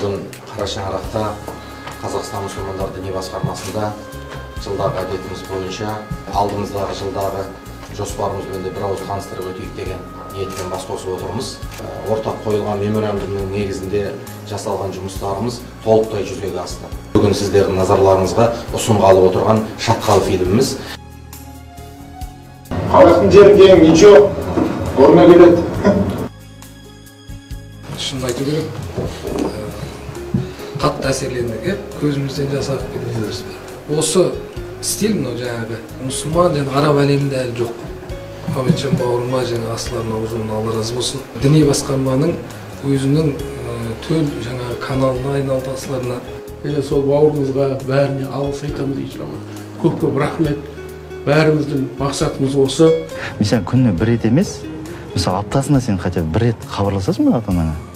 Бүгін Қара Шаңырақта Қазақстан мұсылмандар діни басқармасында жылдағы әдетіміз бойынша алдымыздағы жылдағы жоспарымызбен де бір ауыз таныстырып өтейік деген ниетпен бас қосып отырмыз. Ортақ қойылған меморандумның негізінде жасалған жұмыстарымыз толықтай жүзеге асты. Бүгін сіздердің назарларыңызға ұсынғалы отырған Шатқал фильміміз. Халықтың жері кең, ничего, орнына келеді. Шынын айту керек, қатты әсерлендік, көзімізден жасап кетеміз. Осы стиль мынау жаңағы мұсылман және араб әлемінде әлі жоқ. Мұхаммеджан бауырыма және асыларына ұзын Алла разы болсын. Діни басқарманың өзінің төл жаңағы каналына айналды асыларына. Сол бауырымызға бәріне алғыс айтамыз иншалла. Көп рахмет. Бәріміздің мақсатымыз осы. Mesela күніне бір рет емес, мысалы аптасында сен хотя бы бір рет хабарласасың ба ата-анаңа?